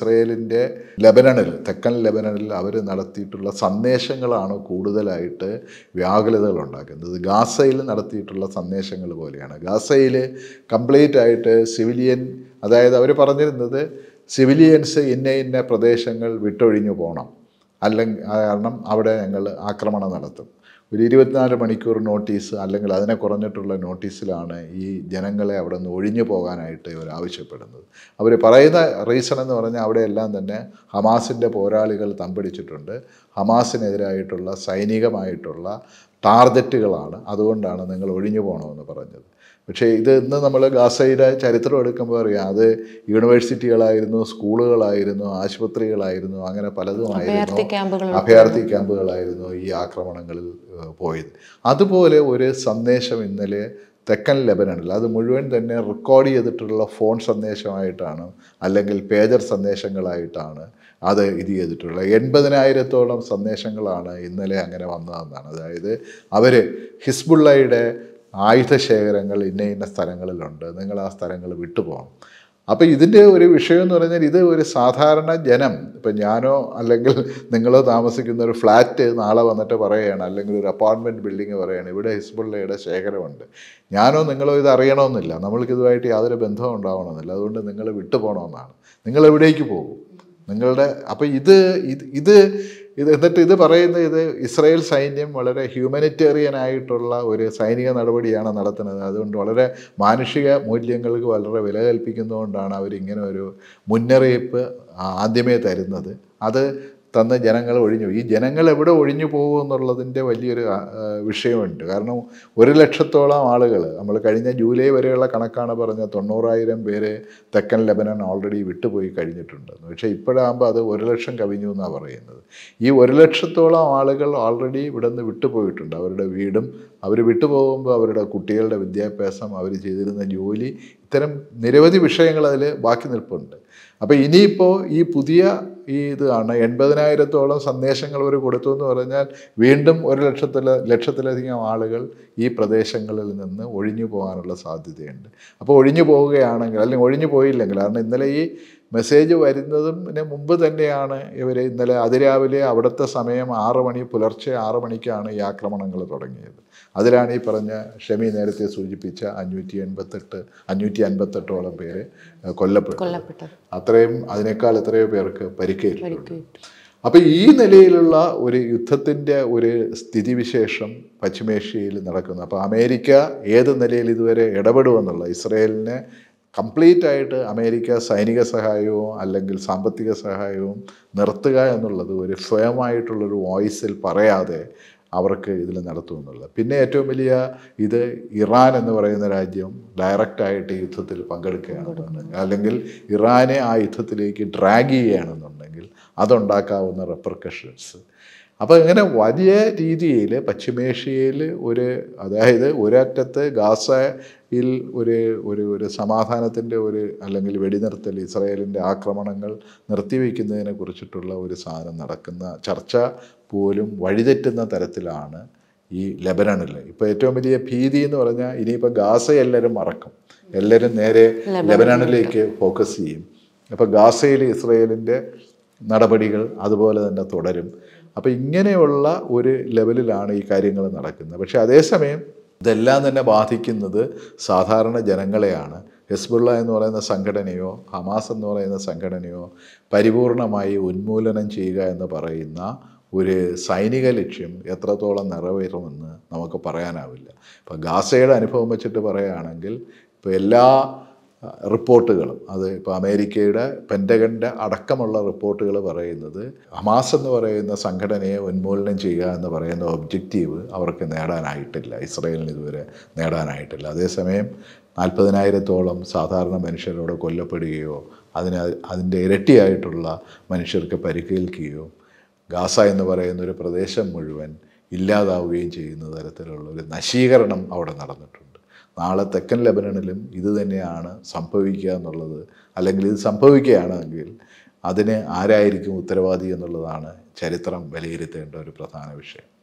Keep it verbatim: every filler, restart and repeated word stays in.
ഇസ്രയേലിൻ്റെ ലെബനണിൽ, തെക്കൻ ലെബനണിൽ അവർ നടത്തിയിട്ടുള്ള സന്ദേശങ്ങളാണ് കൂടുതലായിട്ട് വ്യാകുലതകൾ ഉണ്ടാക്കുന്നത്. ഗാസയിൽ നടത്തിയിട്ടുള്ള സന്ദേശങ്ങൾ പോലെയാണ്. ഗാസയിൽ കംപ്ലീറ്റ് ആയിട്ട് സിവിലിയൻ, അതായത് അവർ പറഞ്ഞിരുന്നത് സിവിലിയൻസ് ഇന്ന ഇന്ന പ്രദേശങ്ങൾ വിട്ടൊഴിഞ്ഞു പോകണം, അല്ലെങ്കിൽ കാരണം അവിടെ ഞങ്ങൾ ആക്രമണം നടത്തും. ഒരു ഇരുപത്തിനാല് മണിക്കൂർ നോട്ടീസ് അല്ലെങ്കിൽ അതിനെ കുറഞ്ഞിട്ടുള്ള നോട്ടീസിലാണ് ഈ ജനങ്ങളെ അവിടെ നിന്ന് ഒഴിഞ്ഞു പോകാനായിട്ട് ഇവർ ആവശ്യപ്പെടുന്നത്. അവർ പറയുന്ന റീസൺ എന്ന് പറഞ്ഞാൽ അവിടെയെല്ലാം തന്നെ ഹമാസിൻ്റെ പോരാളികൾ തമ്പടിച്ചിട്ടുണ്ട്, ഹമാസിനെതിരായിട്ടുള്ള സൈനികമായിട്ടുള്ള ടാർഗറ്റുകളാണ്, അതുകൊണ്ടാണ് നിങ്ങൾ ഒഴിഞ്ഞു പോകണമെന്ന് പറഞ്ഞത്. പക്ഷേ ഇത് ഇന്ന് നമ്മൾ ഗാസയുടെ ചരിത്രം എടുക്കുമ്പോൾ അറിയാം, അത് യൂണിവേഴ്സിറ്റികളായിരുന്നു, സ്കൂളുകളായിരുന്നു, ആശുപത്രികളായിരുന്നു, അങ്ങനെ പലതുമായിരുന്നു, അഭയാർത്ഥി ക്യാമ്പുകളായിരുന്നു ഈ ആക്രമണങ്ങളിൽ പോയത്. അതുപോലെ ഒരു സന്ദേശം ഇന്നലെ തെക്കൻ ലെബനണിൽ, അത് മുഴുവൻ തന്നെ റെക്കോർഡ് ചെയ്തിട്ടുള്ള ഫോൺ സന്ദേശമായിട്ടാണ് അല്ലെങ്കിൽ പേജർ സന്ദേശങ്ങളായിട്ടാണ് അത് ഇത് ചെയ്തിട്ടുള്ളത്. എൺപതിനായിരത്തോളം സന്ദേശങ്ങളാണ് ഇന്നലെ അങ്ങനെ വന്നതെന്നാണ്. അതായത് അവർ ഹിസ്ബുള്ളയുടെ ആയുധശേഖരങ്ങൾ ഇന്ന ഇന്ന സ്ഥലങ്ങളിലുണ്ട്, നിങ്ങൾ ആ സ്ഥലങ്ങൾ വിട്ടുപോകണം. അപ്പോൾ ഇതിൻ്റെ ഒരു വിഷയം എന്ന് പറഞ്ഞാൽ ഇത് ഒരു സാധാരണ ജനം, ഇപ്പം ഞാനോ അല്ലെങ്കിൽ നിങ്ങളോ താമസിക്കുന്ന ഒരു ഫ്ലാറ്റ് നാളെ വന്നിട്ട് പറയുകയാണ്, അല്ലെങ്കിൽ ഒരു അപ്പാർട്ട്മെൻറ്റ് ബിൽഡിങ് പറയുകയാണ് ഇവിടെ ഹിസ്ബുള്ളയുടെ ശേഖരമുണ്ട്, ഞാനോ നിങ്ങളോ ഇത് അറിയണമെന്നില്ല, നമ്മൾക്കിതുമായിട്ട് യാതൊരു ബന്ധവും ഉണ്ടാവണമെന്നില്ല, അതുകൊണ്ട് നിങ്ങൾ വിട്ടുപോകണമെന്നാണ്. നിങ്ങൾ എവിടേക്ക് പോകും നിങ്ങളുടെ? അപ്പോൾ ഇത് ഇത് ഇത് ഇത് എന്നിട്ട് ഇത് പറയുന്നത് ഇത് ഇസ്രായേൽ സൈന്യം വളരെ ഹ്യൂമനിറ്റേറിയൻ ആയിട്ടുള്ള ഒരു സൈനിക നടപടിയാണ് നടത്തുന്നത്, അതുകൊണ്ട് വളരെ മാനുഷിക മൂല്യങ്ങൾക്ക് വളരെ വില കൽപ്പിക്കുന്നതുകൊണ്ടാണ് അവരിങ്ങനെ ഒരു മുന്നറിയിപ്പ് ആദ്യമേ തരുന്നത്. അത് തന്ന് ജനങ്ങൾ ഒഴിഞ്ഞു. ഈ ജനങ്ങൾ എവിടെ ഒഴിഞ്ഞു പോകും എന്നുള്ളതിൻ്റെ വലിയൊരു വിഷയമുണ്ട്. കാരണം ഒരു ലക്ഷത്തോളം ആളുകൾ, നമ്മൾ കഴിഞ്ഞ ജൂലൈ വരെയുള്ള കണക്കാണ് പറഞ്ഞ തൊണ്ണൂറായിരം പേര് തെക്കൻ ലെബനൻ ഓൾറെഡി വിട്ടുപോയി കഴിഞ്ഞിട്ടുണ്ടെന്ന്. പക്ഷേ ഇപ്പോഴാകുമ്പോൾ അത് ഒരു ലക്ഷം കവിഞ്ഞു എന്നാണ് പറയുന്നത്. ഈ ഒരു ലക്ഷത്തോളം ആളുകൾ ഓൾറെഡി ഇവിടെ നിന്ന് വിട്ടുപോയിട്ടുണ്ട്. അവരുടെ വീടും അവർ വിട്ടുപോകുമ്പോൾ അവരുടെ കുട്ടികളുടെ വിദ്യാഭ്യാസം, അവർ ചെയ്തിരുന്ന ജോലി, ഇത്തരം നിരവധി വിഷയങ്ങൾ അതിൽ ബാക്കി നിൽപ്പുണ്ട്. അപ്പോൾ ഇനിയിപ്പോൾ ഈ പുതിയ ഈ ഇതാണ് എൺപതിനായിരത്തോളം സന്ദേശങ്ങൾ അവർ കൊടുത്തു എന്ന് പറഞ്ഞാൽ വീണ്ടും ഒരു ലക്ഷത്തില ലക്ഷത്തിലധികം ആളുകൾ ഈ പ്രദേശങ്ങളിൽ നിന്ന് ഒഴിഞ്ഞു പോകാനുള്ള സാധ്യതയുണ്ട്. അപ്പോൾ ഒഴിഞ്ഞു പോവുകയാണെങ്കിൽ, അല്ലെങ്കിൽ ഒഴിഞ്ഞു പോയില്ലെങ്കിൽ, കാരണം ഇന്നലെ ഈ മെസ്സേജ് വരുന്നതിന് മുമ്പ് തന്നെയാണ് ഇവർ ഇന്നലെ അതിരാവിലെ അവിടുത്തെ സമയം ആറ് മണി പുലർച്ചെ ആറ് മണിക്കാണ് ഈ ആക്രമണങ്ങൾ തുടങ്ങിയത്. അതിലാണ് ഈ പറഞ്ഞ ഷെമി നേരത്തെ സൂചിപ്പിച്ച അഞ്ഞൂറ്റി എൺപത്തെട്ട് അഞ്ഞൂറ്റി അൻപത്തെട്ടോളം പേര് കൊല്ലപ്പെട്ടു. അത്രയും അതിനേക്കാൾ എത്രയോ പേർക്ക് പരിക്കേറ്റിട്ടുണ്ട്. അപ്പോൾ ഈ നിലയിലുള്ള ഒരു യുദ്ധത്തിൻ്റെ ഒരു സ്ഥിതിവിശേഷം പശ്ചിമേഷ്യയിൽ നടക്കുന്നു. അപ്പോൾ അമേരിക്ക ഏത് നിലയിൽ ഇതുവരെ ഇടപെടുമെന്നുള്ള, ഇസ്രയേലിനെ കംപ്ലീറ്റ് ആയിട്ട് അമേരിക്ക സൈനിക സഹായവും അല്ലെങ്കിൽ സാമ്പത്തിക സഹായവും നിർത്തുക എന്നുള്ളത് ഒരു സ്വയമായിട്ടുള്ളൊരു വോയിസിൽ പറയാതെ അവർക്ക് ഇതിൽ നടത്തുമെന്നുള്ളത്. പിന്നെ ഏറ്റവും വലിയ ഇത് ഇറാൻ എന്ന് പറയുന്ന രാജ്യം ഡയറക്റ്റായിട്ട് യുദ്ധത്തിൽ പങ്കെടുക്കുകയാണെന്നുണ്ടെങ്കിൽ, അല്ലെങ്കിൽ ഇറാനെ ആ യുദ്ധത്തിലേക്ക് ഡ്രാഗ് ചെയ്യുകയാണെന്നുണ്ടെങ്കിൽ അതുണ്ടാക്കാവുന്ന റെപ്പർക്കഷൻസ്. അപ്പോൾ ഇങ്ങനെ വലിയ രീതിയിൽ പശ്ചിമേഷ്യയിൽ ഒരു, അതായത് ഒരറ്റത്ത് ഗാസയിൽ ഒരു ഒരു ഒരു സമാധാനത്തിൻ്റെ ഒരു അല്ലെങ്കിൽ വെടിനിർത്തൽ, ഇസ്രായേലിൻ്റെ ആക്രമണങ്ങൾ നിർത്തിവെക്കുന്നതിനെ കുറിച്ചിട്ടുള്ള ഒരു സാധനം നടക്കുന്ന ചർച്ച പോലും വഴിതെറ്റുന്ന തരത്തിലാണ് ഈ ലെബനണിൽ. ഇപ്പോൾ ഏറ്റവും വലിയ ഭീതി എന്ന് പറഞ്ഞാൽ ഇനിയിപ്പോൾ ഗാസ എല്ലാവരും മറക്കും, എല്ലാവരും നേരെ ലെബനണിലേക്ക് ഫോക്കസ് ചെയ്യും. അപ്പോൾ ഗാസയിൽ ഇസ്രായേലിൻ്റെ നടപടികൾ അതുപോലെ തന്നെ തുടരും. അപ്പോൾ ഇങ്ങനെയുള്ള ഒരു ലെവലിലാണ് ഈ കാര്യങ്ങൾ നടക്കുന്നത്. പക്ഷേ അതേസമയം ഇതെല്ലാം തന്നെ ബാധിക്കുന്നത് സാധാരണ ജനങ്ങളെയാണ്. ഹിസ്ബുള്ള എന്ന് പറയുന്ന സംഘടനയോ ഹമാസ് എന്ന് പറയുന്ന സംഘടനയോ പരിപൂർണമായി ഉന്മൂലനം ചെയ്യുക എന്ന് പറയുന്ന ഒരു സൈനിക ലക്ഷ്യം എത്രത്തോളം നിറവേറുമെന്ന് നമുക്ക് പറയാനാവില്ല. ഇപ്പോൾ ഗാസയുടെ അനുഭവം വെച്ചിട്ട് പറയുകയാണെങ്കിൽ ഇപ്പോൾ എല്ലാ റിപ്പോർട്ടുകളും, അത് ഇപ്പോൾ അമേരിക്കയുടെ പെൻറ്റഗണിൻ്റെ അടക്കമുള്ള റിപ്പോർട്ടുകൾ പറയുന്നത് ഹമാസ് എന്ന് പറയുന്ന സംഘടനയെ ഉന്മൂലനം ചെയ്യുക എന്ന് പറയുന്ന ഒബ്ജക്റ്റീവ് അവർക്ക് നേടാനായിട്ടില്ല, ഇസ്രായേലിന് ഇതുവരെ നേടാനായിട്ടില്ല. അതേസമയം നാൽപ്പതിനായിരത്തോളം സാധാരണ മനുഷ്യരോട് കൊല്ലപ്പെടുകയോ അതിന് അതിൻ്റെ ഇരട്ടിയായിട്ടുള്ള മനുഷ്യർക്ക് പരിക്കേൽക്കുകയോ ഗാസ എന്ന് പറയുന്ന ഒരു പ്രദേശം മുഴുവൻ ഇല്ലാതാവുകയും ചെയ്യുന്ന തരത്തിലുള്ള ഒരു നശീകരണം അവിടെ നടന്നിട്ടുണ്ട്. നാളെ തെക്കൻ ലെബനണിലും ഇത് തന്നെയാണ് സംഭവിക്കുക എന്നുള്ളത്, അല്ലെങ്കിൽ ഇത് സംഭവിക്കുകയാണെങ്കിൽ അതിന് ആരായിരിക്കും ഉത്തരവാദി എന്നുള്ളതാണ് ചരിത്രം വിലയിരുത്തേണ്ട ഒരു പ്രധാന വിഷയം.